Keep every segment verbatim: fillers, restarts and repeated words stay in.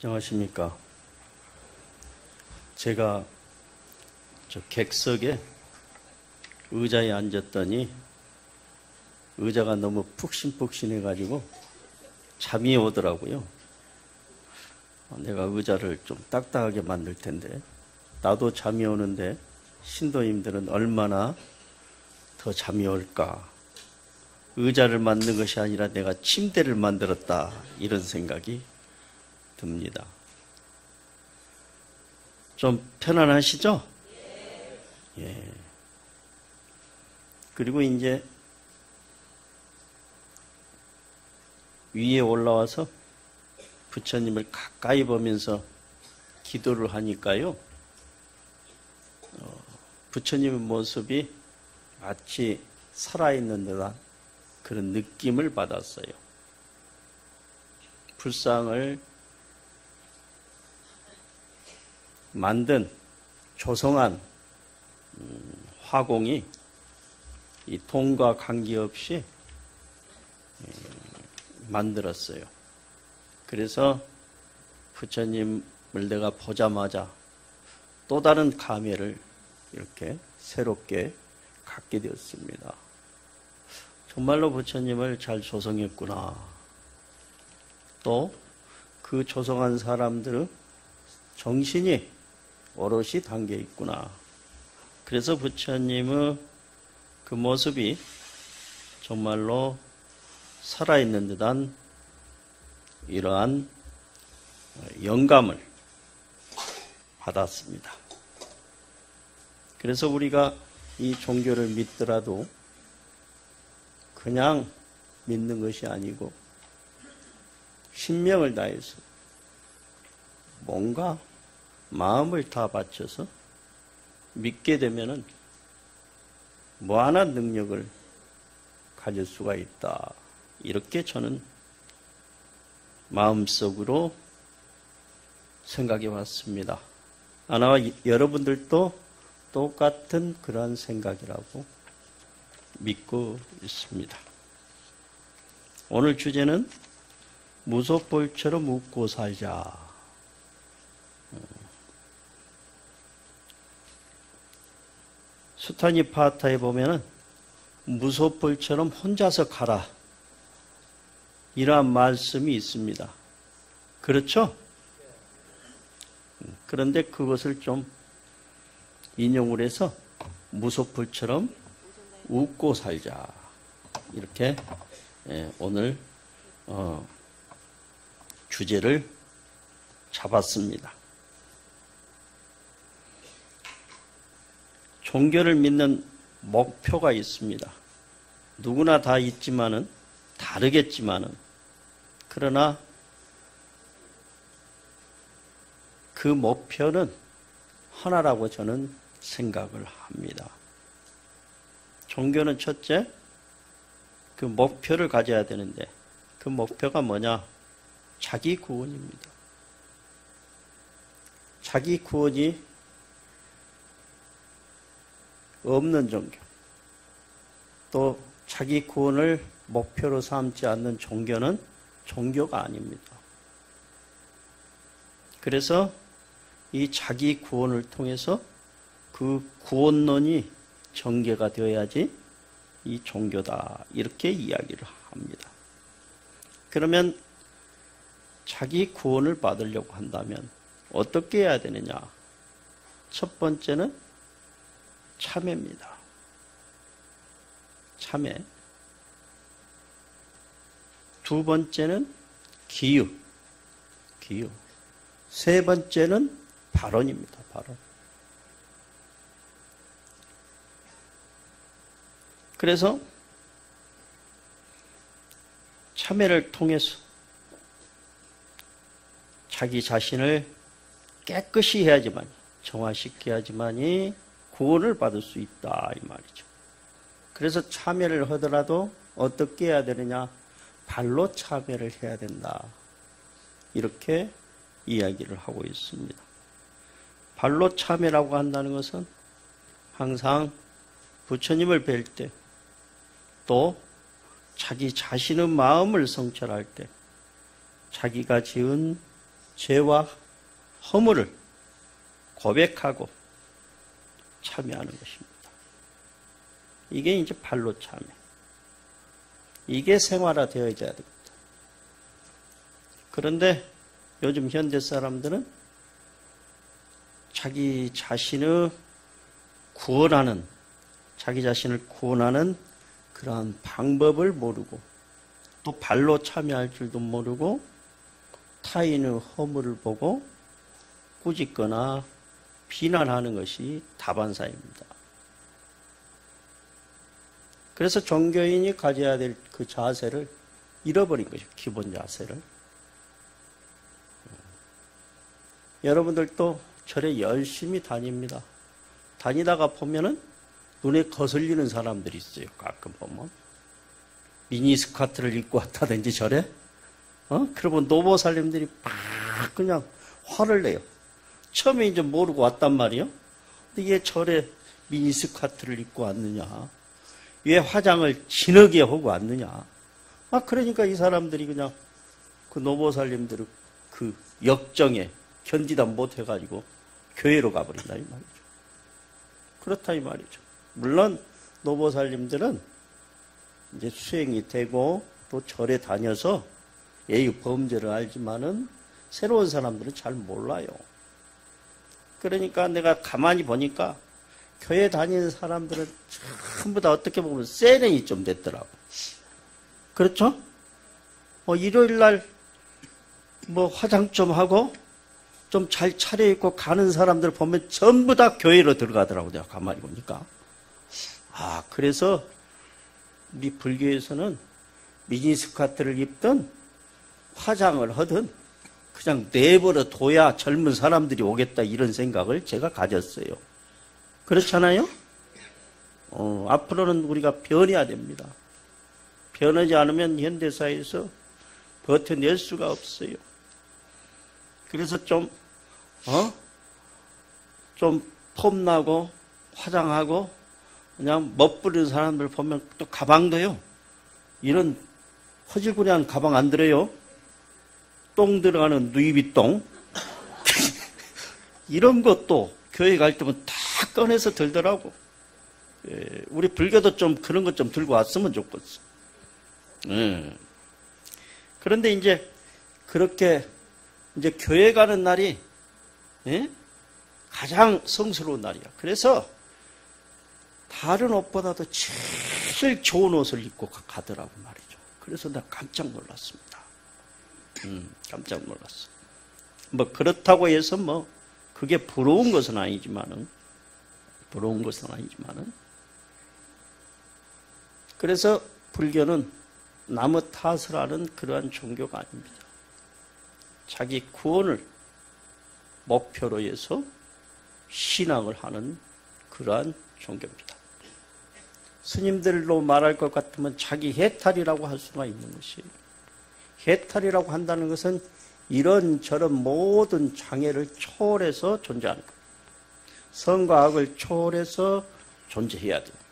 안녕하십니까. 제가 저 객석에 의자에 앉았더니 의자가 너무 푹신푹신해가지고 잠이 오더라고요. 내가 의자를 좀 딱딱하게 만들 텐데, 나도 잠이 오는데 신도님들은 얼마나 더 잠이 올까. 의자를 만든 것이 아니라 내가 침대를 만들었다, 이런 생각이 듭니다. 좀 편안하시죠? 예. 그리고 이제 위에 올라와서 부처님을 가까이 보면서 기도를 하니까요, 어, 부처님의 모습이 마치 살아있는 듯한 그런 느낌을 받았어요. 불상을 만든 조성한 음, 화공이 이 돈과 관계없이 음, 만들었어요. 그래서 부처님을 내가 보자마자 또 다른 감회를 이렇게 새롭게 갖게 되었습니다. 정말로 부처님을 잘 조성했구나. 또 그 조성한 사람들의 정신이 오롯이 담겨 있구나. 그래서 부처님의 그 모습이 정말로 살아있는 듯한 이러한 영감을 받았습니다. 그래서 우리가 이 종교를 믿더라도 그냥 믿는 것이 아니고 신명을 다해서 뭔가 마음을 다 바쳐서 믿게 되면은 무한한 능력을 가질 수가 있다. 이렇게 저는 마음속으로 생각해 왔습니다. 아마 여러분들도 똑같은 그러한 생각이라고 믿고 있습니다. 오늘 주제는 무소불처럼 웃고 살자. 수타니파타에 보면은 무소불처럼 혼자서 가라, 이러한 말씀이 있습니다. 그렇죠? 그런데 그것을 좀 인용을 해서 무소불처럼 웃고 살자, 이렇게 오늘 어 주제를 잡았습니다. 종교를 믿는 목표가 있습니다. 누구나 다 있지만은 다르겠지만은, 그러나 그 목표는 하나라고 저는 생각을 합니다. 종교는 첫째, 그 목표를 가져야 되는데, 그 목표가 뭐냐? 자기 구원입니다. 자기 구원이 없는 종교, 또 자기 구원을 목표로 삼지 않는 종교는 종교가 아닙니다. 그래서 이 자기 구원을 통해서 그 구원론이 전개가 되어야지 이 종교다, 이렇게 이야기를 합니다. 그러면 자기 구원을 받으려고 한다면 어떻게 해야 되느냐? 첫 번째는 참회입니다. 참회. 두 번째는 기유. 기유. 세 번째는 발언입니다. 발언. 그래서 참회를 통해서 자기 자신을 깨끗이 해야지만, 정화시켜야지만이 구원을 받을 수 있다, 이 말이죠. 그래서 참회를 하더라도 어떻게 해야 되느냐? 발로 참회를 해야 된다, 이렇게 이야기를 하고 있습니다. 발로 참회라고 한다는 것은 항상 부처님을 뵐 때, 또 자기 자신의 마음을 성찰할 때 자기가 지은 죄와 허물을 고백하고 참여하는 것입니다. 이게 이제 발로 참여. 이게 생활화되어야 됩니다. 그런데 요즘 현대 사람들은 자기 자신을 구원하는, 자기 자신을 구원하는 그러한 방법을 모르고 또 발로 참여할 줄도 모르고 타인의 허물을 보고 꾸짖거나 비난하는 것이 다반사입니다. 그래서 종교인이 가져야 될 그 자세를 잃어버린 것이죠. 기본 자세를. 여러분들도 절에 열심히 다닙니다. 다니다가 보면은 눈에 거슬리는 사람들이 있어요. 가끔 보면. 미니스커트를 입고 왔다든지 절에. 어? 그러면 노보살님들이 막 그냥 화를 내요. 처음에 이제 모르고 왔단 말이에요. 근데 얘 절에 미니스커트를 입고 왔느냐. 왜 화장을 진하게 하고 왔느냐. 아, 그러니까 이 사람들이 그냥 그 노보살님들의 그 역정에 견디다 못해가지고 교회로 가버린다, 이 말이죠. 그렇다, 이 말이죠. 물론, 노보살님들은 이제 수행이 되고 또 절에 다녀서 예의 범죄를 알지만은 새로운 사람들은 잘 몰라요. 그러니까 내가 가만히 보니까 교회 다니는 사람들은 전부 다 어떻게 보면 세련이 좀 됐더라고. 그렇죠? 뭐 일요일 날 뭐 화장 좀 하고 좀 잘 차려입고 가는 사람들 보면 전부 다 교회로 들어가더라고. 내가 가만히 보니까. 아, 그래서 우리 불교에서는 미니스커트를 입든 화장을 하든 그냥 내버려 둬야 젊은 사람들이 오겠다, 이런 생각을 제가 가졌어요. 그렇잖아요? 어, 앞으로는 우리가 변해야 됩니다. 변하지 않으면 현대사회에서 버텨낼 수가 없어요. 그래서 좀, 어? 좀 폼나고 화장하고 그냥 멋부리는 사람들 보면 또 가방도요. 이런 허질구리한 가방 안 들어요. 똥 들어가는 누이비똥. 이런 것도 교회 갈 때면 다 꺼내서 들더라고. 예, 우리 불교도 좀 그런 것 좀 들고 왔으면 좋겠어. 예. 그런데 이제 그렇게 이제 교회 가는 날이, 예? 가장 성스러운 날이야. 그래서 다른 옷보다도 제일 좋은 옷을 입고 가더라고 말이죠. 그래서 나 깜짝 놀랐습니다. 음, 깜짝 놀랐어. 뭐 그렇다고 해서 뭐 그게 부러운 것은 아니지만은 부러운 것은 아니지만은 그래서 불교는 남의 탓을 하는 그러한 종교가 아닙니다. 자기 구원을 목표로 해서 신앙을 하는 그러한 종교입니다. 스님들로 말할 것 같으면 자기 해탈이라고 할 수가 있는 것이에요. 해탈이라고 한다는 것은 이런저런 모든 장애를 초월해서 존재하는 거예요. 선과 악을 초월해서 존재해야 돼요.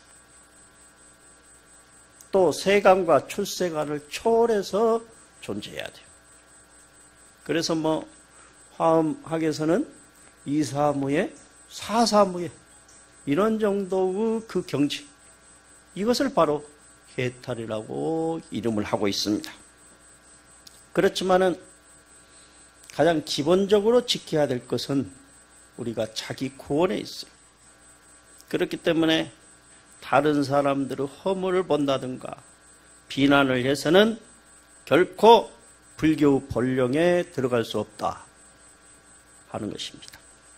또 세간과 출세간을 초월해서 존재해야 돼요. 그래서 뭐 화엄학에서는 이사무예, 사사무예 이런 정도의 그 경지, 이것을 바로 해탈이라고 이름을 하고 있습니다. 그렇지만은 가장 기본적으로 지켜야 될 것은 우리가 자기 구원에 있어요. 그렇기 때문에 다른 사람들의 허물을 본다든가 비난을 해서는 결코 불교 본령에 들어갈 수 없다 하는 것입니다.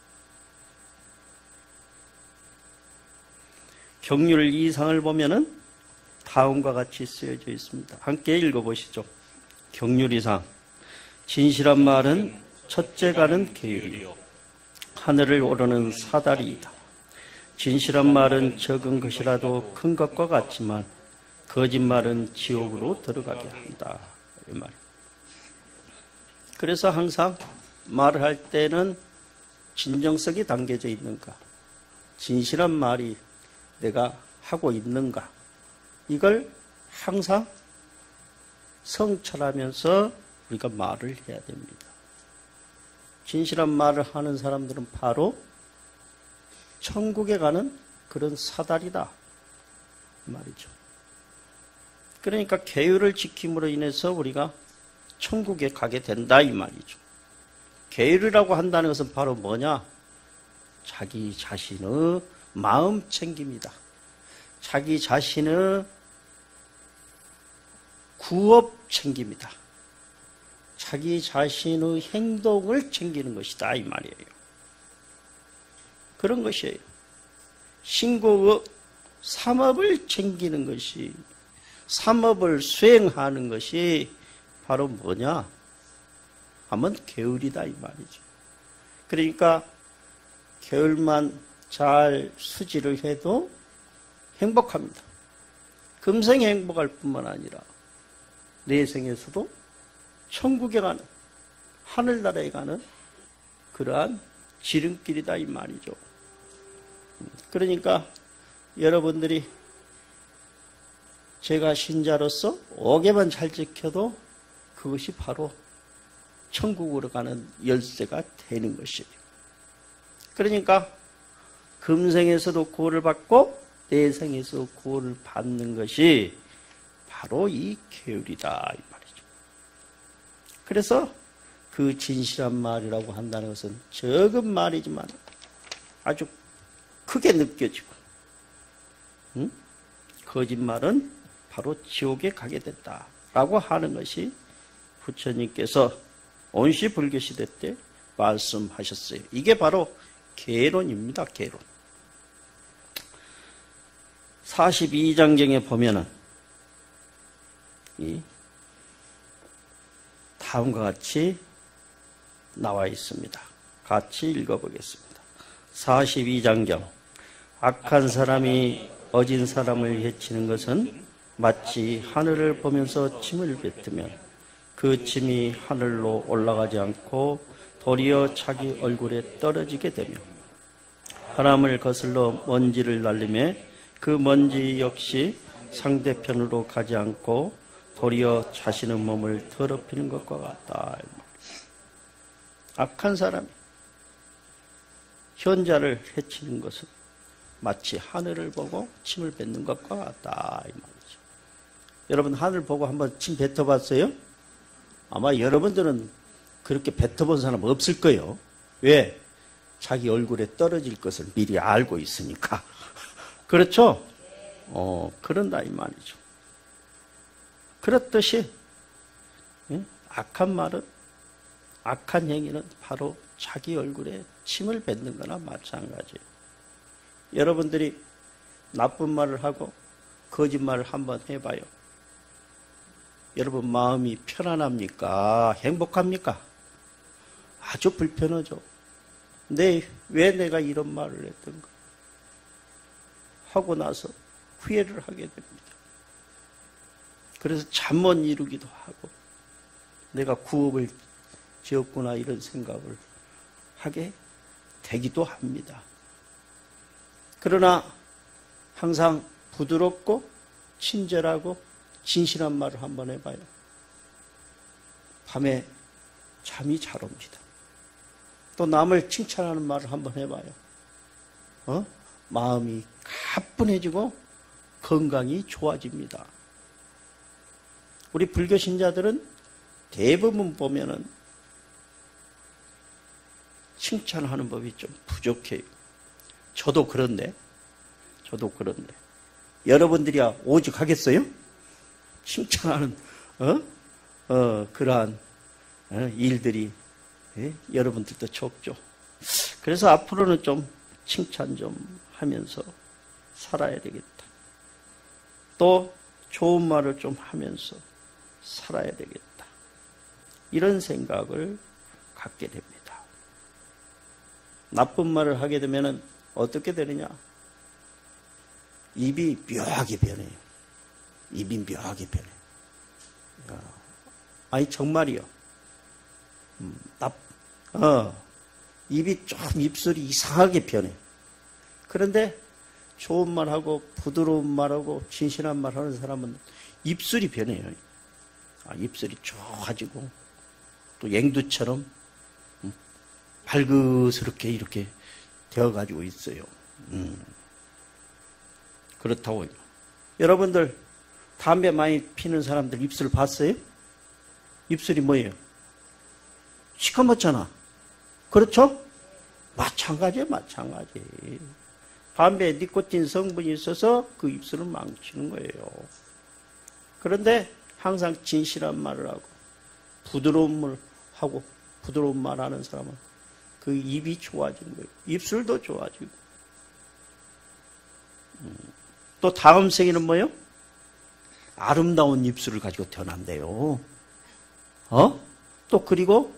경률 이상을 보면은 다음과 같이 쓰여져 있습니다. 함께 읽어보시죠. 경률 이상. 진실한 말은 첫째가는 계율이요 하늘을 오르는 사다리이다. 진실한 말은 적은 것이라도 큰 것과 같지만 거짓말은 지옥으로 들어가게 한다. 이 말. 그래서 항상 말을 할 때는 진정성이 담겨져 있는가, 진실한 말이 내가 하고 있는가, 이걸 항상 성찰하면서 우리가 말을 해야 됩니다. 진실한 말을 하는 사람들은 바로 천국에 가는 그런 사다리다 말이죠. 그러니까 계율을 지킴으로 인해서 우리가 천국에 가게 된다 이 말이죠. 계율이라고 한다는 것은 바로 뭐냐? 자기 자신의 마음 챙깁니다. 자기 자신의 구업 챙깁니다. 자기 자신의 행동을 챙기는 것이다 이 말이에요. 그런 것이에요. 신고의 삼업을 챙기는 것이, 삼업을 수행하는 것이 바로 뭐냐 하면 계율이다 이 말이죠. 그러니까 계율만 잘 수지를 해도 행복합니다. 금생에 행복할 뿐만 아니라 내생에서도 천국에 가는, 하늘나라에 가는 그러한 지름길이다 이 말이죠. 그러니까 여러분들이 제가 신자로서 오개만 잘 지켜도 그것이 바로 천국으로 가는 열쇠가 되는 것이에요. 그러니까 금생에서도 구원을 받고 내생에서 구원을 받는 것이 바로 이 계율이다 이 말이죠. 그래서 그 진실한 말이라고 한다는 것은 적은 말이지만 아주 크게 느껴지고, 응? 거짓말은 바로 지옥에 가게 된다라고 하는 것이 부처님께서 온시불교 시대 때 말씀하셨어요. 이게 바로 계론입니다. 계론. 사십이 장경에 보면은 이 다음과 같이 나와 있습니다. 같이 읽어보겠습니다. 사십이 장경. 악한 사람이 어진 사람을 해치는 것은 마치 하늘을 보면서 침을 뱉으면 그 침이 하늘로 올라가지 않고 도리어 자기 얼굴에 떨어지게 되며, 바람을 거슬러 먼지를 날리매 그 먼지 역시 상대편으로 가지 않고 도리어 자신의 몸을 더럽히는 것과 같다. 악한 사람이 현자를 해치는 것은 마치 하늘을 보고 침을 뱉는 것과 같다 이 말이죠. 여러분 하늘 보고 한번 침 뱉어봤어요? 아마 여러분들은 그렇게 뱉어본 사람 없을 거예요. 왜? 자기 얼굴에 떨어질 것을 미리 알고 있으니까. 그렇죠? 어, 그런다 이 말이죠. 그렇듯이 악한 말은, 악한 행위는 바로 자기 얼굴에 침을 뱉는 거나 마찬가지예요. 여러분들이 나쁜 말을 하고 거짓말을 한번 해봐요. 여러분 마음이 편안합니까? 행복합니까? 아주 불편하죠. 내, 왜 내가 이런 말을 했던가 하고 나서 후회를 하게 됩니다. 그래서 잠 못 이루기도 하고 내가 구업을 지었구나 이런 생각을 하게 되기도 합니다. 그러나 항상 부드럽고 친절하고 진실한 말을 한번 해봐요. 밤에 잠이 잘 옵니다. 또 남을 칭찬하는 말을 한번 해봐요. 어? 마음이 가뿐해지고 건강이 좋아집니다. 우리 불교 신자들은 대부분 보면은 칭찬하는 법이 좀 부족해요. 저도 그런데, 저도 그런데. 여러분들이야 오직 하겠어요? 칭찬하는, 어? 어, 그러한, 어, 일들이, 예? 여러분들도 적죠. 그래서 앞으로는 좀 칭찬 좀 하면서 살아야 되겠다. 또 좋은 말을 좀 하면서 살아야 되겠다. 이런 생각을 갖게 됩니다. 나쁜 말을 하게 되면 어떻게 되느냐? 입이 묘하게 변해요. 입이 묘하게 변해. 아니 정말이요. 음, 나, 어, 입이 좀 입술이 이상하게 변해. 그런데 좋은 말하고 부드러운 말하고 진실한 말 하는 사람은 입술이 변해요. 아, 입술이 좋아지고 또 앵두처럼 음, 발그스럽게 이렇게 되어가지고 있어요. 음. 그렇다고요. 여러분들 담배 많이 피는 사람들 입술 봤어요? 입술이 뭐예요? 시커멓잖아. 그렇죠? 마찬가지예요, 마찬가지. 담배에 니코틴 성분이 있어서 그 입술을 망치는 거예요. 그런데 항상 진실한 말을 하고 부드러운 말 하고 부드러운 말 하는 사람은 그 입이 좋아지는 거예요. 입술도 좋아지고. 음. 또 다음 생에는 뭐예요? 아름다운 입술을 가지고 태어난대요. 어? 또 그리고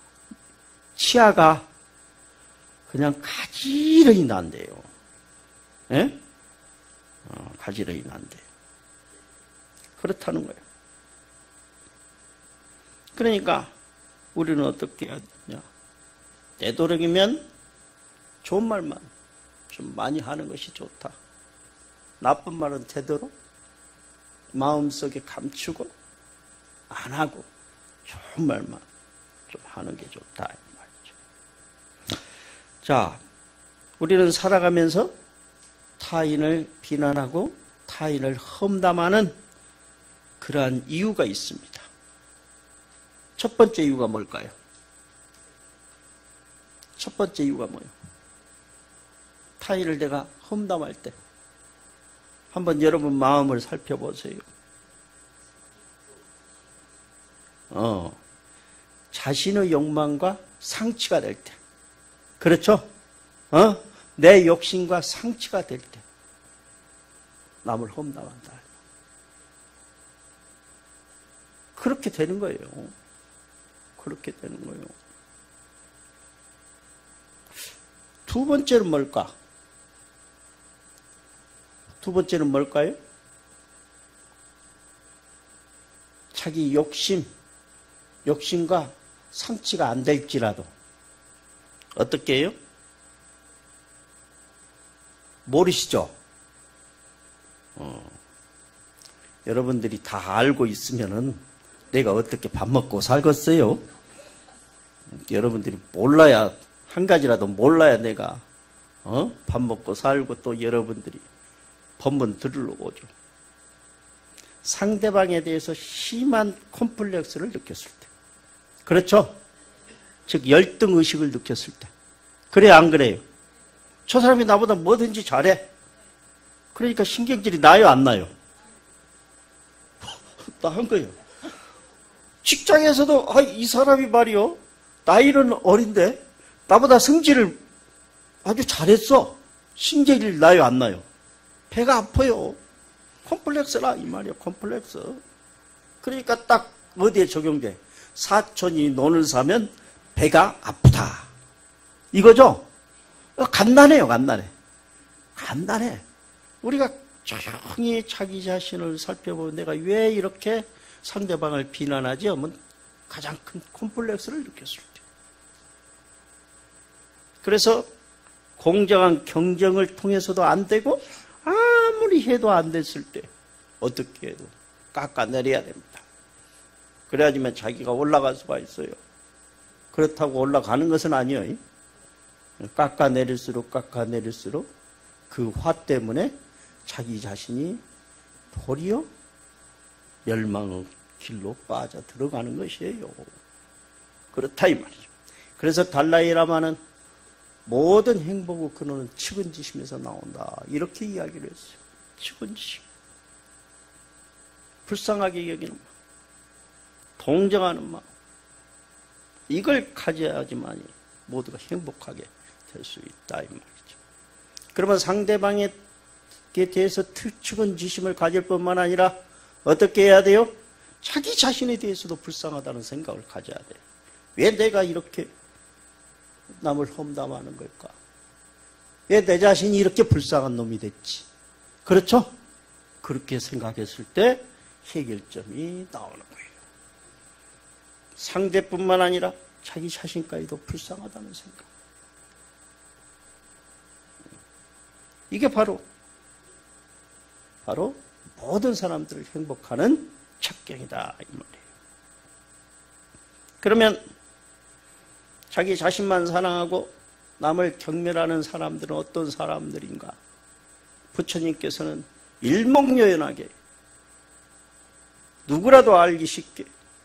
치아가 그냥 가지런히 난대요. 예? 어, 가지런히 난대요. 그렇다는 거예요. 그러니까 우리는 어떻게 해야 되냐? 되도록이면 좋은 말만 좀 많이 하는 것이 좋다. 나쁜 말은 되도록 마음속에 감추고 안 하고 좋은 말만 좀 하는 게 좋다 이 말이죠. 자, 우리는 살아가면서 타인을 비난하고 타인을 험담하는 그러한 이유가 있습니다. 첫 번째 이유가 뭘까요? 첫 번째 이유가 뭐예요? 타인을 내가 험담할 때 한번 여러분 마음을 살펴보세요. 어, 자신의 욕망과 상치가 될 때, 그렇죠? 어, 내 욕심과 상치가 될 때, 남을 험담한다. 그렇게 되는 거예요. 그렇게 되는 거예요. 두 번째는 뭘까? 두 번째는 뭘까요? 자기 욕심, 욕심과 상치가 안 될지라도 어떻게 해요? 모르시죠? 어, 여러분들이 다 알고 있으면은 내가 어떻게 밥 먹고 살겠어요? 여러분들이 몰라야, 한 가지라도 몰라야 내가 어? 밥 먹고 살고 또 여러분들이 법문 들으러 오죠. 상대방에 대해서 심한 콤플렉스를 느꼈을 때. 그렇죠? 즉 열등의식을 느꼈을 때. 그래요, 안 그래요? 저 사람이 나보다 뭐든지 잘해. 그러니까 신경질이 나요, 안 나요? 나 한 거예요. 직장에서도 아, 이 사람이 말이요, 나이는 어린데 나보다 성질을 아주 잘했어. 신경질 나요, 안 나요? 배가 아파요. 콤플렉스라 이 말이에요. 콤플렉스. 그러니까 딱 어디에 적용돼? 사촌이 논을 사면 배가 아프다. 이거죠? 간단해요. 간단해. 간단해. 우리가 조용히 자기 자신을 살펴보면 내가 왜 이렇게 상대방을 비난하지 하면 가장 큰 콤플렉스를 느꼈을 때. 그래서 공정한 경쟁을 통해서도 안 되고 아무리 해도 안 됐을 때 어떻게 해도 깎아내려야 됩니다. 그래야지만 자기가 올라갈 수가 있어요. 그렇다고 올라가는 것은 아니에요. 깎아내릴수록 깎아내릴수록 그 화 때문에 자기 자신이 도리어 멸망의 길로 빠져 들어가는 것이에요. 그렇다 이 말이죠. 그래서 달라이라마는 모든 행복의 근원은 측은지심에서 나온다. 이렇게 이야기를 했어요. 측은지심. 불쌍하게 여기는 마음. 동정하는 마음. 이걸 가져야지만 모두가 행복하게 될 수 있다 이 말이죠. 그러면 상대방에 대해서 측은지심을 가질 뿐만 아니라 어떻게 해야 돼요? 자기 자신에 대해서도 불쌍하다는 생각을 가져야 돼요. 왜 내가 이렇게 남을 험담하는 걸까? 왜 내 자신이 이렇게 불쌍한 놈이 됐지? 그렇죠? 그렇게 생각했을 때 해결점이 나오는 거예요. 상대뿐만 아니라 자기 자신까지도 불쌍하다는 생각. 이게 바로 바로 모든 사람들을 행복하는 첩경이다 이 말이에요. 그러면 자기 자신만 사랑하고 남을 경멸하는 사람들은 어떤 사람들인가? 부처님께서는 일목요연하게 누구라도 알기 쉽게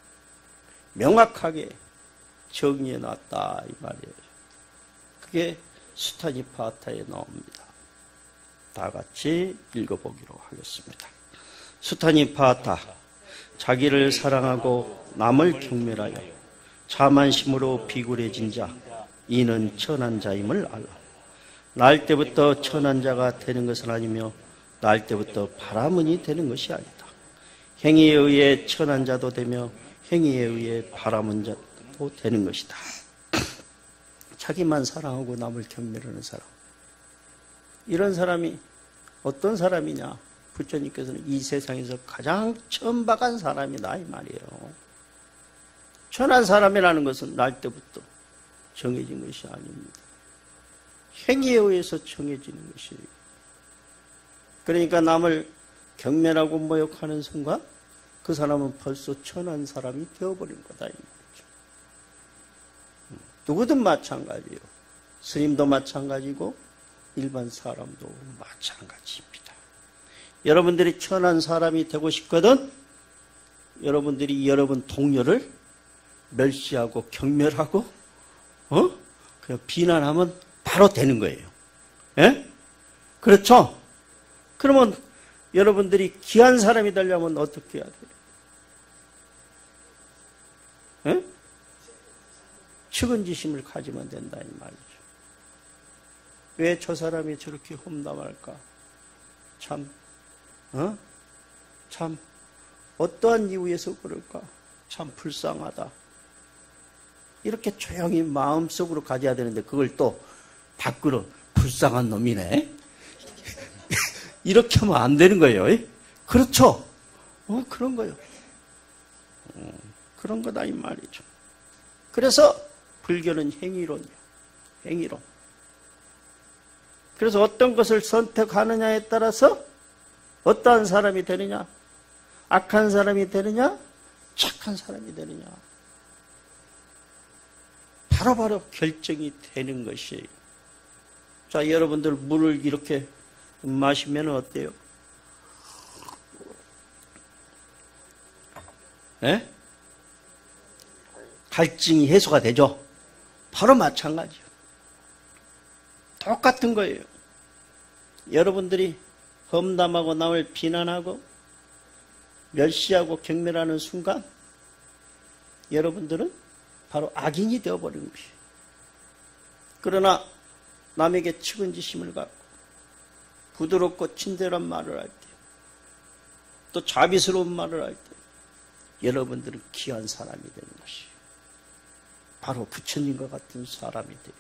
명확하게 정리해 놨다 이 말이에요. 그게 수타니파타에 나옵니다. 다 같이 읽어보기로 하겠습니다. 수타니파타, 자기를 사랑하고 남을 경멸하여 자만심으로 비굴해진 자, 이는 천한 자임을 알라. 날 때부터 천한 자가 되는 것은 아니며 날 때부터 바라문이 되는 것이 아니다. 행위에 의해 천한 자도 되며 행위에 의해 바라문 자도 되는 것이다. 자기만 사랑하고 남을 경멸하는 사람, 이런 사람이 어떤 사람이냐? 부처님께서는 이 세상에서 가장 천박한 사람이다 이 말이에요. 천한 사람이라는 것은 날 때부터 정해진 것이 아닙니다. 행위에 의해서 정해지는 것이에요. 그러니까 남을 경멸하고 모욕하는 순간 그 사람은 벌써 천한 사람이 되어버린 거다 이 말이죠. 누구든 마찬가지예요. 스님도 마찬가지고 일반 사람도 마찬가지입니다. 여러분들이 천한 사람이 되고 싶거든 여러분들이 여러분 동료를 멸시하고 경멸하고 어? 그냥 비난하면 바로 되는 거예요. 예? 그렇죠? 그러면 여러분들이 귀한 사람이 되려면 어떻게 해야 돼요? 예? 측은지심을 가지면 된다 이 말이죠. 왜 저 사람이 저렇게 험담할까? 참, 어? 참, 어떠한 이유에서 그럴까? 참 불쌍하다. 이렇게 조용히 마음속으로 가져야 되는데 그걸 또 밖으로 불쌍한 놈이네. 이렇게 하면 안 되는 거예요. 그렇죠? 어, 그런 거예요. 어, 그런 거다 이 말이죠. 그래서 불교는 행위론이에요. 행위론. 그래서 어떤 것을 선택하느냐에 따라서 어떠한 사람이 되느냐, 악한 사람이 되느냐, 착한 사람이 되느냐, 바로바로 결정이 되는 것이에요. 자, 여러분들 물을 이렇게 마시면 어때요? 예? 갈증이 해소가 되죠? 바로 마찬가지예요. 똑같은 거예요. 여러분들이 험담하고 남을 비난하고 멸시하고 경멸하는 순간 여러분들은 바로 악인이 되어버리는 것이에요. 그러나 남에게 측은지심을 갖고 부드럽고 친절한 말을 할 때, 또 자비스러운 말을 할 때 여러분들은 귀한 사람이 되는 것이에요. 바로 부처님과 같은 사람이 돼요.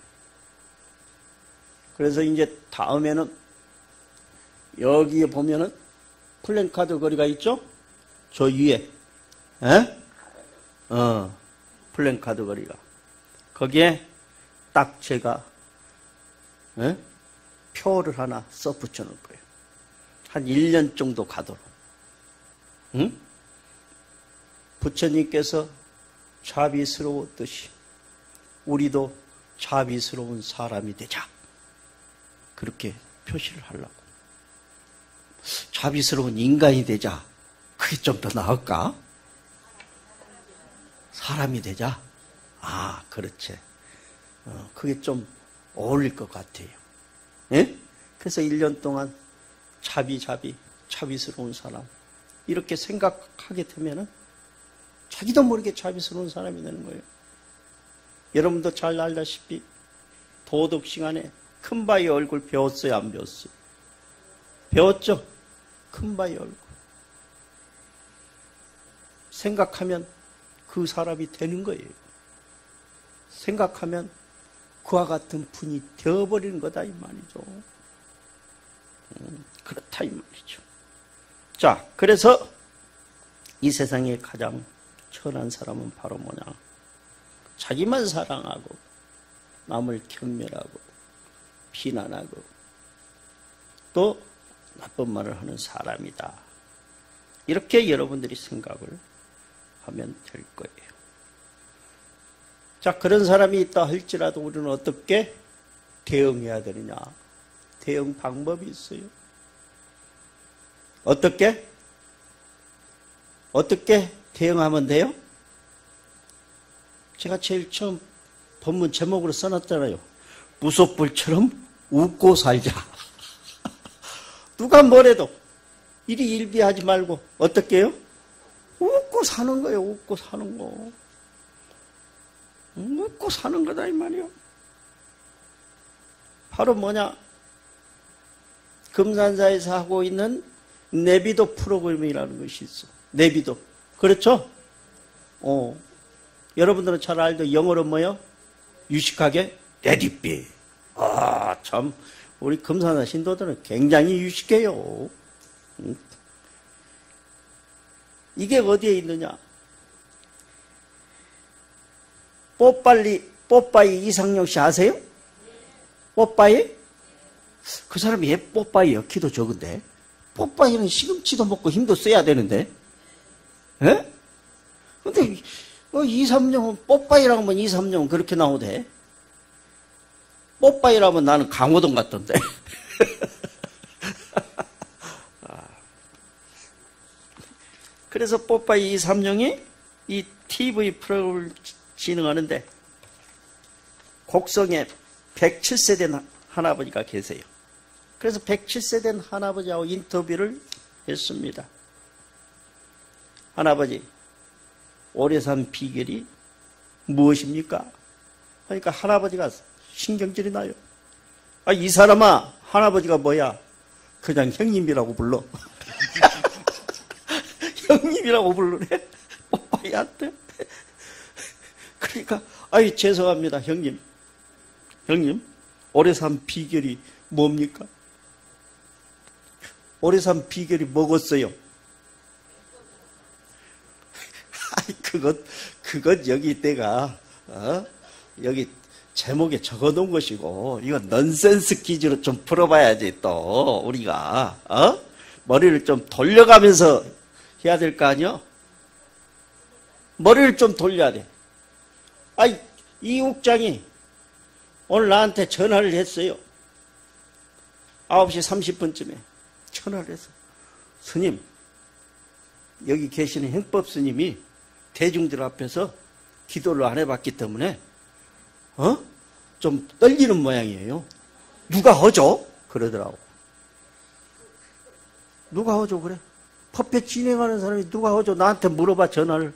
그래서 이제 다음에는 여기에 보면은 플랜카드 거리가 있죠? 저 위에. 에? 어, 플랜카드 거리가. 거기에 딱 제가 에? 표를 하나 써 붙여 놓을 거예요. 한 일 년 정도 가도록. 응? 부처님께서 자비스러웠듯이 우리도 자비스러운 사람이 되자. 그렇게 표시를 하려고. 자비스러운 인간이 되자. 그게 좀 더 나을까? 사람이 되자. 아, 그렇지. 어, 그게 좀 어울릴 것 같아요. 예? 그래서 일 년 동안 자비, 자비, 자비스러운 사람. 이렇게 생각하게 되면은 자기도 모르게 자비스러운 사람이 되는 거예요. 여러분도 잘 알다시피 도덕 시간에 큰바위 얼굴 배웠어요? 안 배웠어요? 배웠죠? 큰바위 얼굴. 생각하면 그 사람이 되는 거예요. 생각하면 그와 같은 분이 되어버리는 거다 이 말이죠. 음, 그렇다 이 말이죠. 자, 그래서 이 세상에 가장 천한 사람은 바로 뭐냐? 자기만 사랑하고 남을 경멸하고 비난하고 또 나쁜 말을 하는 사람이다. 이렇게 여러분들이 생각을 하면 될 거예요. 자, 그런 사람이 있다 할지라도 우리는 어떻게 대응해야 되느냐? 대응 방법이 있어요. 어떻게? 어떻게 대응하면 돼요? 제가 제일 처음 본문 제목으로 써놨잖아요. 무소불처럼 웃고 살자. 누가 뭐래도 이리 일비하지 말고 어떻게 해요? 웃고 사는 거예요. 웃고 사는 거. 웃고 사는 거다 이 말이요. 바로 뭐냐? 금산사에서 하고 있는 내비도 프로그램이라는 것이 있어. 내비도. 그렇죠? 어. 여러분들은 잘 알죠? 영어로 뭐요? 유식하게 레디비. 아, 참 우리 금산사 신도들은 굉장히 유식해요. 응? 이게 어디에 있느냐? 뽀빨리, 뽀빠이 이상용 씨 아세요? 뽀빠이? 그 사람이 왜 뽀빠이요? 키도 적은데. 뽀빠이는 시금치도 먹고 힘도 써야 되는데. 예? 근데, 어, 이삼룡은, 뽀빠이라고 하면 이삼룡은 그렇게 나오대. 뽀빠이라면 나는 강호동 같던데. 그래서 뽀빠이 이삼룡이 이 티비 프로그램을 진행하는데, 곡성에 백칠 세 된 할아버지가 계세요. 그래서 백칠 세 된 할아버지하고 인터뷰를 했습니다. 할아버지, 오래 산 비결이 무엇입니까? 그러니까 할아버지가 신경질이 나요. 아, 이 사람아, 할아버지가 뭐야? 그냥 형님이라고 불러. 형님이라고 부르래? 오빠한테? 그러니까, 아이, 죄송합니다, 형님. 형님, 오래 산 비결이 뭡니까? 오래 산 비결이 뭐겠어요? 아이, 그것, 그것 여기 내가, 어? 여기 제목에 적어 놓은 것이고, 이거 넌센스 퀴즈로 좀 풀어봐야지, 또, 우리가, 어? 머리를 좀 돌려가면서 해야 될 거 아니요? 머리를 좀 돌려야 돼. 아이, 이 국장이 오늘 나한테 전화를 했어요. 아홉 시 삼십 분쯤에 전화를 했어. 스님, 여기 계시는 행법 스님이 대중들 앞에서 기도를 안 해봤기 때문에 어? 좀 떨리는 모양이에요. 누가 허죠? 그러더라고. 누가 허죠? 그래? 법회 진행하는 사람이 누가 허죠? 나한테 물어봐, 전화를.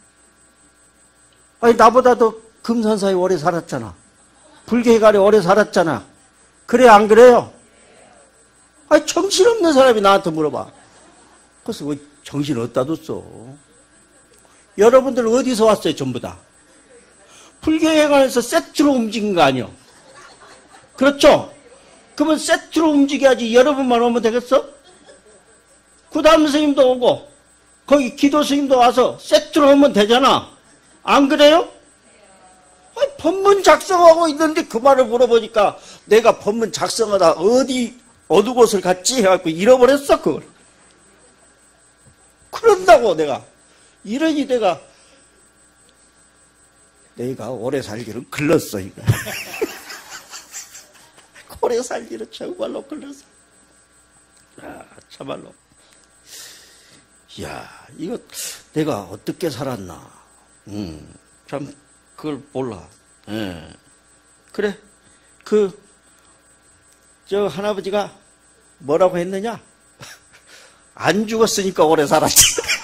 아니, 나보다 더 금산사에 오래 살았잖아. 불교회관에 오래 살았잖아. 그래, 안 그래요? 아니, 정신없는 사람이 나한테 물어봐. 그래서 왜 정신 어디다 뒀어? 여러분들 어디서 왔어요, 전부 다? 불교회관에서 세트로 움직인 거 아니요? 그렇죠? 그러면 세트로 움직여야지 여러분만 오면 되겠어? 구담 스님도 오고 거기 기도 스님도 와서 세트로 오면 되잖아. 안 그래요? 아니, 법문 작성하고 있는데 그 말을 물어보니까 내가 법문 작성하다 어디 어느 곳을 갔지 해갖고 잃어버렸어 그걸. 그런다고 내가 이러니 내가 내가 오래 살기를 글렀어 이거. 오래 살기를 정말로 글렀어. 아, 참말로. 이야, 이거 내가 어떻게 살았나. 음, 참 그걸 몰라. 예. 그래, 그 저 할아버지가 뭐라고 했느냐? 안 죽었으니까 오래 살았지.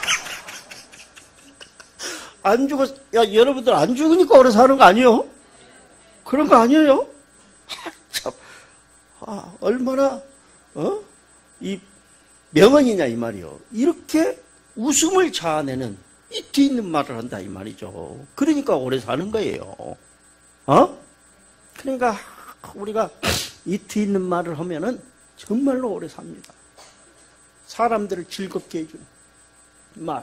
안 죽었, 야, 여러분들 안 죽으니까 오래 사는 거 아니에요? 그런 거 아니에요? 아, 참, 아, 얼마나, 어? 이 명언이냐, 이 말이요. 이렇게 웃음을 자아내는 이티 있는 말을 한다, 이 말이죠. 그러니까 오래 사는 거예요. 어? 그러니까 우리가 이티 있는 말을 하면은 정말로 오래 삽니다. 사람들을 즐겁게 해주는 말.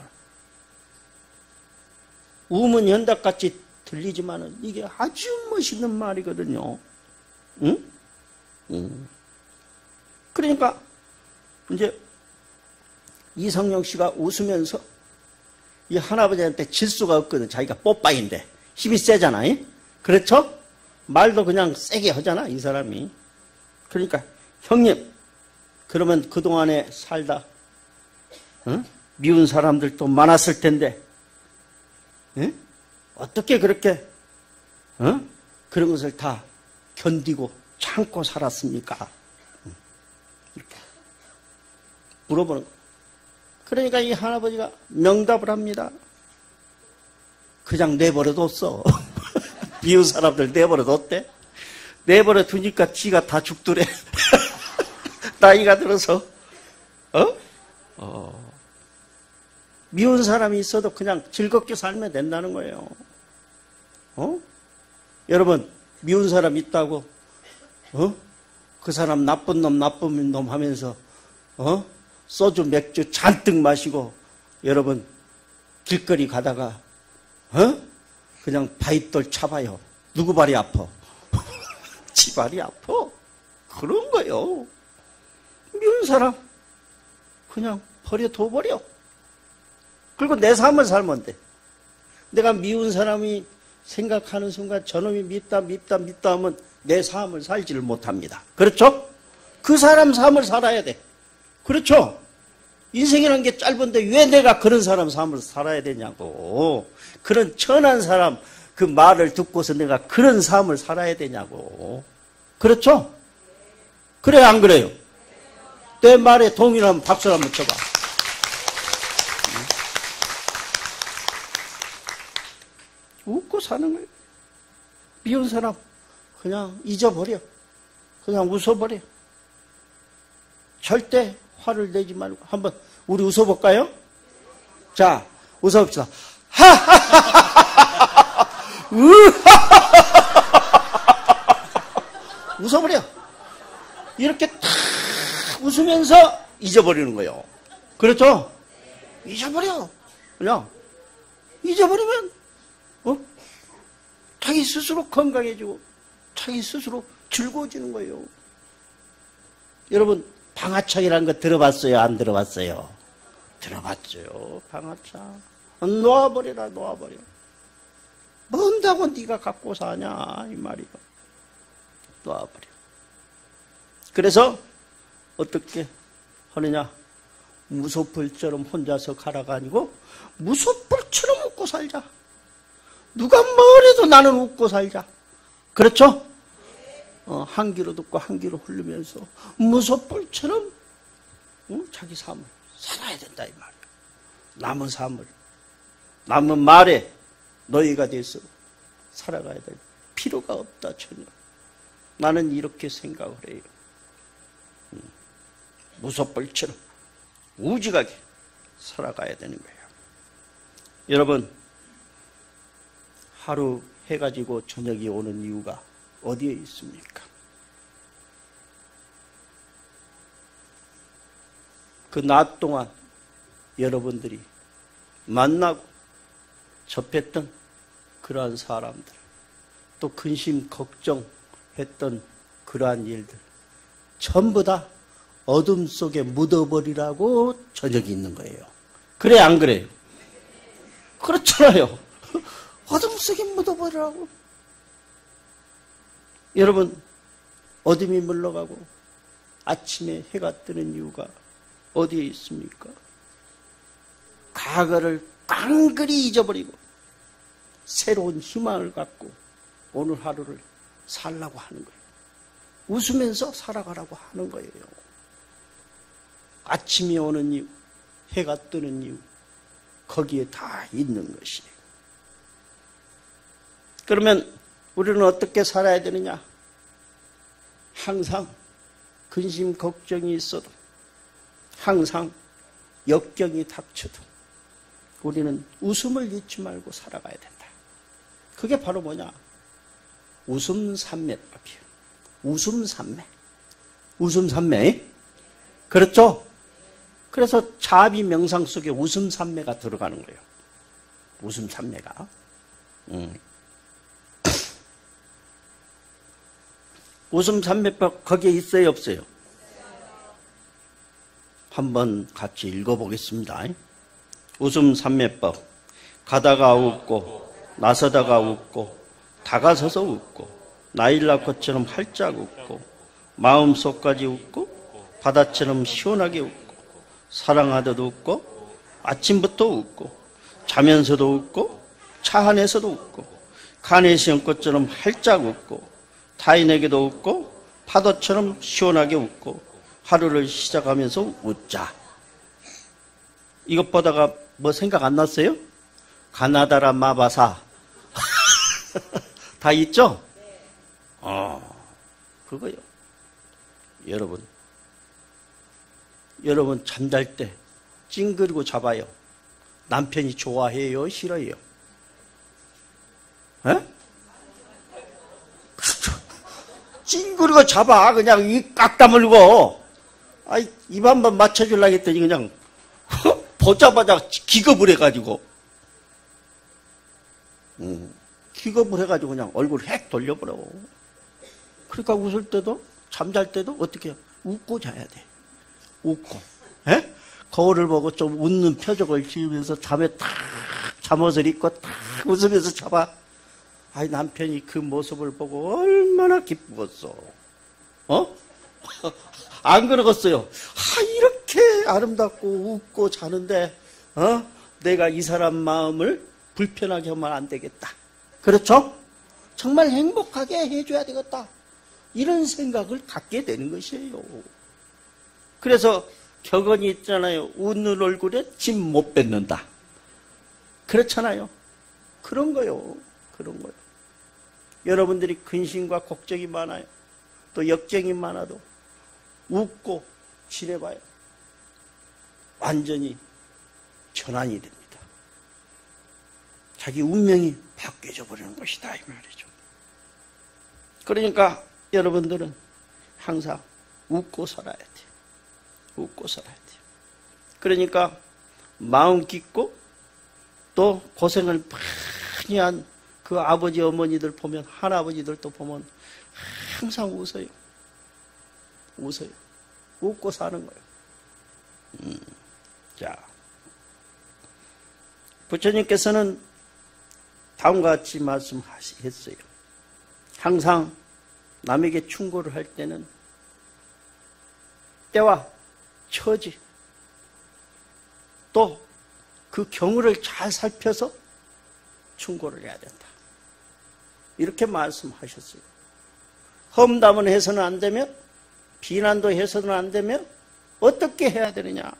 우문현답같이 들리지만은 이게 아주 멋있는 말이거든요. 응? 응. 그러니까 이제 이성용 씨가 웃으면서 이 할아버지한테 질 수가 없거든. 자기가 뽀빠이인데 힘이 세잖아요. 그렇죠? 말도 그냥 세게 하잖아, 이 사람이. 그러니까 형님, 그러면 그동안에 살다 어? 미운 사람들도 많았을 텐데 어? 어떻게 그렇게 어? 그런 것을 다 견디고 참고 살았습니까? 이렇게 물어보는 거예요. 그러니까 이 할아버지가 명답을 합니다. 그냥 내버려뒀어. 미운 사람들 내버려뒀대. 내버려 두니까 지가 다 죽더래. 나이가 들어서. 어? 어. 미운 사람이 있어도 그냥 즐겁게 살면 된다는 거예요. 어? 여러분, 미운 사람 있다고, 어? 그 사람 나쁜 놈, 나쁜 놈 하면서, 어? 소주, 맥주 잔뜩 마시고, 여러분, 길거리 가다가, 어? 그냥 바윗돌 차봐요. 누구 발이 아파? 지 발이 아파. 그런 거요. 미운 사람, 그냥 버려둬버려. 그리고 내 삶을 살면 돼. 내가 미운 사람이 생각하는 순간 저놈이 밉다, 밉다, 밉다 하면 내 삶을 살지를 못합니다. 그렇죠? 그 사람 삶을 살아야 돼. 그렇죠? 인생이라는 게 짧은데 왜 내가 그런 사람 삶을 살아야 되냐고. 그런 천한 사람 그 말을 듣고서 내가 그런 삶을 살아야 되냐고. 그렇죠? 그래요, 안 그래요? 내 말에 동의하면 박수를 한번 쳐봐. 웃고 사는 거예요. 미운 사람 그냥 잊어버려. 그냥 웃어버려. 절대 화를 내지 말고 한번 우리 웃어볼까요? 자, 웃어봅시다. 하하하하하하. 웃어버려. 이렇게 탁 웃으면서 잊어버리는 거예요. 그렇죠? 잊어버려. 그냥 잊어버리면 어? 자기 스스로 건강해지고 자기 스스로 즐거워지는 거예요. 여러분, 방아창이라는 거 들어봤어요? 안 들어봤어요? 들어봤죠. 방아창. 놓아버려라, 놓아버려. 뭔다고 네가 갖고 사냐 이 말이야. 놓아버려. 그래서 어떻게 하느냐? 무소불처럼 혼자서 가라가 아니고 무소불처럼 웃고 살자. 누가 뭐래도 나는 웃고 살자. 그렇죠? 어, 한 귀로 듣고 한 귀로 흘리면서 무소불처럼 어? 자기 삶을 살아야 된다 이 말이야. 남은 삶을, 남은 말에 너희가 돼서 살아가야 될 필요가 없다 전혀. 나는 이렇게 생각을 해요. 음, 무소불처럼 우직하게 살아가야 되는 거예요. 여러분, 하루 해가지고 저녁이 오는 이유가 어디에 있습니까? 그 낮 동안 여러분들이 만나고 접했던 그러한 사람들, 또 근심 걱정했던 그러한 일들 전부 다 어둠 속에 묻어버리라고 저녁이 있는 거예요. 그래 안 그래요? 그렇잖아요. 어둠 속에 묻어버리라고. 여러분, 어둠이 물러가고 아침에 해가 뜨는 이유가 어디에 있습니까? 과거를 깡그리 잊어버리고 새로운 희망을 갖고 오늘 하루를 살라고 하는 거예요. 웃으면서 살아가라고 하는 거예요. 아침이 오는 이유, 해가 뜨는 이유, 거기에 다 있는 것이에요. 그러면 우리는 어떻게 살아야 되느냐? 항상 근심 걱정이 있어도, 항상 역경이 닥쳐도 우리는 웃음을 잊지 말고 살아가야 된다. 그게 바로 뭐냐? 웃음산매법이에요. 웃음산매. 웃음산매. 그렇죠? 그래서 자비 명상 속에 웃음산매가 들어가는 거예요. 웃음산매가. 음. 웃음산매법 거기에 있어요, 없어요? 한번 같이 읽어보겠습니다. 웃음산매법. 가다가 웃고 나서다가 웃고 다가서서 웃고 나일락꽃처럼 활짝 웃고 마음속까지 웃고 바다처럼 시원하게 웃고 사랑하듯 웃고 아침부터 웃고 자면서도 웃고 차 안에서도 웃고 카네이션 꽃처럼 활짝 웃고 타인에게도 웃고 파도처럼 시원하게 웃고 하루를 시작하면서 웃자. 이것보다가 뭐 생각 안 났어요? 가나다라 마바사 다 있죠? 어, 그거요. 여러분, 여러분 잠잘 때 찡그리고 잡아요. 남편이 좋아해요, 싫어해요? 에? 찡그리고 잡아. 그냥 이 깍 다물고. 아이, 입 한 번 맞춰주려고 했더니 그냥 보자마자 기겁을 해가지고 음, 기겁을 해가지고 그냥 얼굴 핵 돌려버려. 그러니까 웃을 때도 잠잘 때도 어떻게 해요? 웃고 자야 돼. 웃고. 에? 거울을 보고 좀 웃는 표정을 지으면서 잠에 탁 잠옷을 입고 탁 웃으면서 자봐. 아이, 남편이 그 모습을 보고 얼마나 기쁘겠어. 어? 안 그러겠어요? 아, 이렇게 아름답고 웃고 자는데, 어? 내가 이 사람 마음을 불편하게 하면 안 되겠다. 그렇죠? 정말 행복하게 해줘야 되겠다. 이런 생각을 갖게 되는 것이에요. 그래서 격언이 있잖아요. 웃는 얼굴에 침 못 뱉는다. 그렇잖아요. 그런 거요. 그런 거요. 여러분들이 근심과 걱정이 많아요. 또 역정이 많아도 웃고 지내봐요. 완전히 전환이 됩니다. 자기 운명이 바뀌어져 버리는 것이다, 이 말이죠. 그러니까 여러분들은 항상 웃고 살아야 돼요. 웃고 살아야 돼요. 그러니까 마음 깊고 또 고생을 많이 한 그 아버지 어머니들 보면, 할아버지들도 보면 항상 웃어요. 웃어요. 웃고 사는 거예요. 음. 자, 부처님께서는 다음과 같이 말씀하셨어요. 항상 남에게 충고를 할 때는 때와 처지 또 그 경우를 잘 살펴서 충고를 해야 된다. 이렇게 말씀하셨어요. 험담은 해서는 안 되며 비난도 해서는 안 되며 어떻게 해야 되느냐.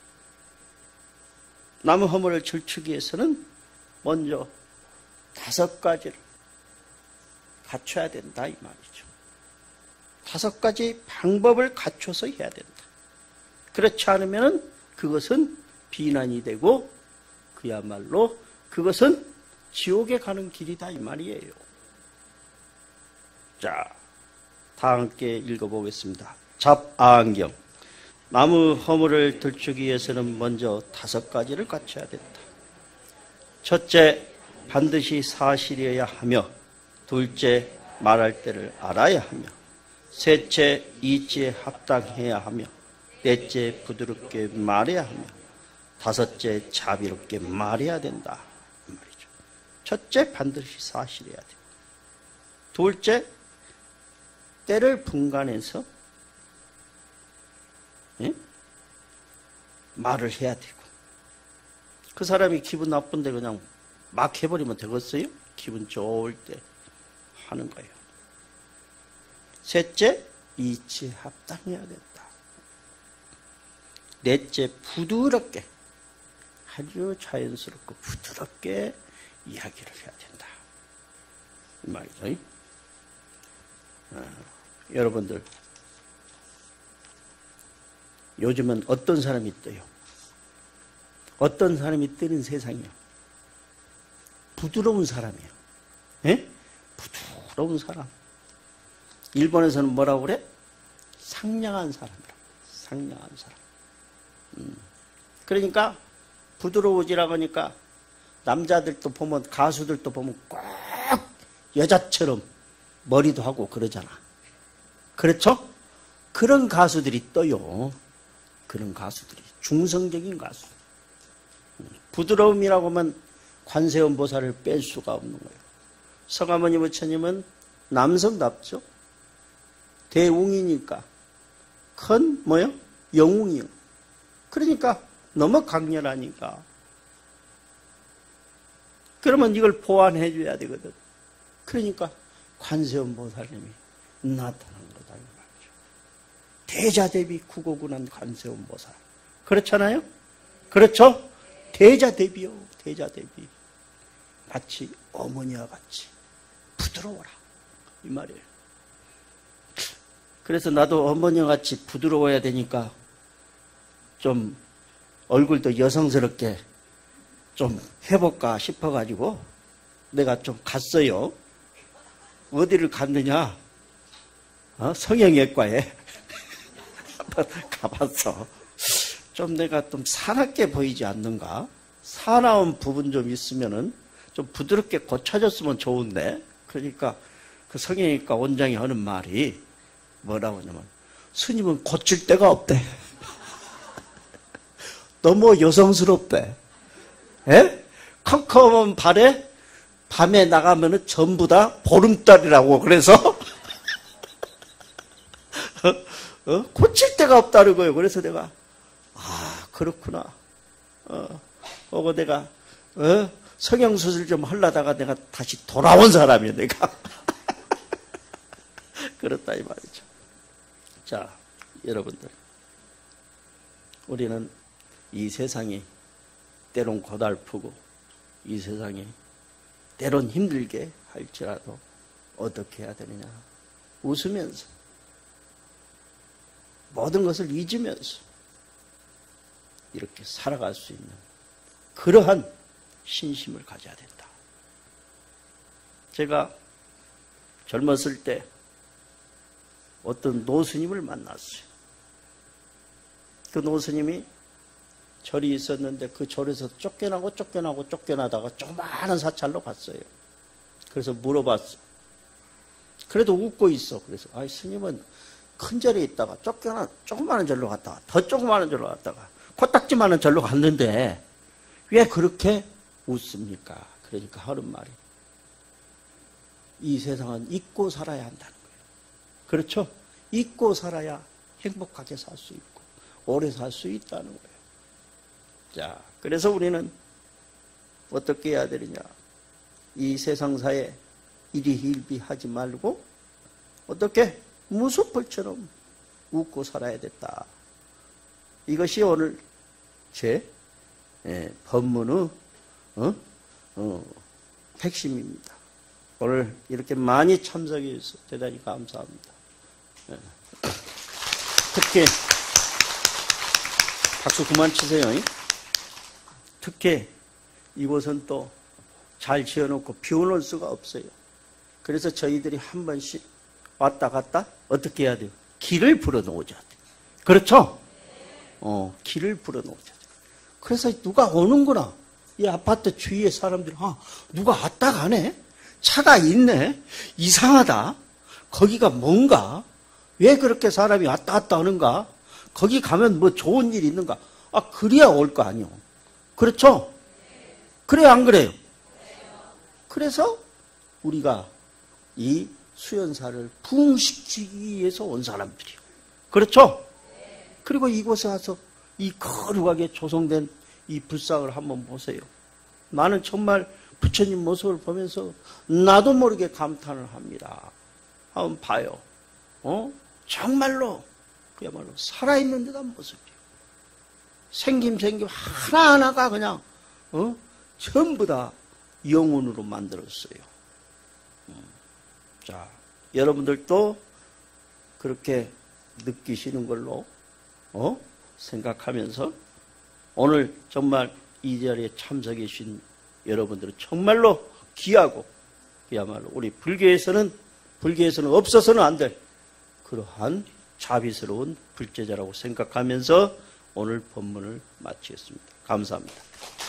남의 허물을 들추기 위해서는 먼저 다섯 가지를 갖춰야 된다, 이 말이죠. 다섯 가지 방법을 갖춰서 해야 된다. 그렇지 않으면 그것은 비난이 되고 그야말로 그것은 지옥에 가는 길이다, 이 말이에요. 자, 다 함께 읽어보겠습니다. 잡아안경. 남의 허물을 들추기 위해서는 먼저 다섯 가지를 갖춰야 된다. 첫째, 반드시 사실이어야 하며, 둘째, 말할 때를 알아야 하며, 셋째, 이치에 합당해야 하며, 넷째, 부드럽게 말해야 하며, 다섯째, 자비롭게 말해야 된다, 이 말이죠. 첫째, 반드시 사실이어야 돼. 둘째, 때를 분간해서 예? 말을 해야 되고, 그 사람이 기분 나쁜데 그냥 막 해버리면 되겠어요? 기분 좋을 때 하는 거예요. 셋째, 이치에 합당해야 된다. 넷째, 부드럽게, 아주 자연스럽고 부드럽게 이야기를 해야 된다, 이 말이죠. 아, 여러분들, 요즘은 어떤 사람이 떠요? 어떤 사람이 뜨는 세상이요? 부드러운 사람이요. 예? 부드러운 사람. 일본에서는 뭐라고 그래? 상냥한 사람이라고. 상냥한 사람. 음. 그러니까 부드러워지라고 하니까 남자들도 보면, 가수들도 보면 꼭 여자처럼 머리도 하고 그러잖아. 그렇죠? 그런 가수들이 떠요. 그런 가수들이. 중성적인 가수. 부드러움이라고 하면 관세음보살을 뺄 수가 없는 거예요. 성아버님, 부처님은 남성답죠. 대웅이니까. 큰, 뭐요? 영웅이요. 그러니까 너무 강렬하니까. 그러면 이걸 보완해 줘야 되거든. 그러니까 관세음보살님이 나타난 거다, 이 말이죠. 대자대비 구고군한 관세음보살. 그렇잖아요? 그렇죠? 대자대비요, 대자대비. 마치 어머니와 같이 부드러워라, 이 말이에요. 그래서 나도 어머니와 같이 부드러워야 되니까 좀 얼굴도 여성스럽게 좀 해볼까 싶어가지고 내가 좀 갔어요. 어디를 갔느냐? 어? 성형외과에 한번 가봤어. 좀 내가 좀 사납게 보이지 않는가? 사나운 부분 좀 있으면은 좀 부드럽게 고쳐졌으면 좋은데. 그러니까 그 성형외과 원장이 하는 말이 뭐라고 하냐면, 스님은 고칠 데가 없대. 너무 여성스럽대. 예? 컴컴한 발에 밤에 나가면은 전부 다 보름달이라고. 그래서 어? 어? 고칠 데가 없다는 거예요. 그래서 내가 아 그렇구나. 어, 어 내가 어? 성형수술 좀 하려다가 내가 다시 돌아온 사람이야, 내가. 그렇다 이 말이죠. 자, 여러분들, 우리는 이 세상이 때론 고달프고 이 세상이 때론 힘들게 할지라도 어떻게 해야 되느냐? 웃으면서 모든 것을 잊으면서 이렇게 살아갈 수 있는 그러한 신심을 가져야 된다. 제가 젊었을 때 어떤 노스님을 만났어요. 그 노스님이 절이 있었는데 그 절에서 쫓겨나고 쫓겨나고 쫓겨나다가 조그마한 사찰로 갔어요. 그래서 물어봤어. 그래도 웃고 있어. 그래서 아, 스님은 큰 절에 있다가 쫓겨나 조그마한 절로 갔다가 더 조그마한 절로 갔다가 코딱지만한 절로 갔는데 왜 그렇게 웃습니까? 그러니까 하는 말이, 이 세상은 잊고 살아야 한다는 거예요. 그렇죠? 잊고 살아야 행복하게 살 수 있고 오래 살 수 있다는 거예요. 자, 그래서 우리는 어떻게 해야 되느냐? 이 세상사에 일희일비하지 말고 어떻게 무소불처럼 웃고 살아야 됐다. 이것이 오늘 제 예, 법문의 어? 어, 핵심입니다. 오늘 이렇게 많이 참석해 주셔서 대단히 감사합니다. 예. 특히 박수 그만 치세요. 특히 이곳은 또 잘 지어놓고 비워놓을 수가 없어요. 그래서 저희들이 한 번씩 왔다 갔다 어떻게 해야 돼요? 길을 불어놓으자. 그렇죠? 어, 길을 불어놓으자. 그래서 누가 오는구나. 이 아파트 주위에 사람들이 아, 누가 왔다 가네? 차가 있네? 이상하다. 거기가 뭔가? 왜 그렇게 사람이 왔다 갔다 하는가? 거기 가면 뭐 좋은 일이 있는가? 아, 그래야 올 거 아니요. 그렇죠? 그래요, 안 그래요? 그래서 우리가 이 수연사를 부흥시키기 위해서 온 사람들이요. 그렇죠? 그리고 이곳에 와서 이 거룩하게 조성된 이 불상을 한번 보세요. 나는 정말 부처님 모습을 보면서 나도 모르게 감탄을 합니다. 한번 봐요. 어? 정말로 그야말로 살아있는 듯한 모습이에요. 생김생김 하나하나가 그냥 어? 전부 다 영혼으로 만들었어요. 자, 여러분들도 그렇게 느끼시는 걸로 어? 생각하면서 오늘 정말 이 자리에 참석해 주신 여러분들은 정말로 귀하고 그야말로 우리 불교에서는 불교에서는 없어서는 안 될 그러한 자비스러운 불제자라고 생각하면서 오늘 법문을 마치겠습니다. 감사합니다.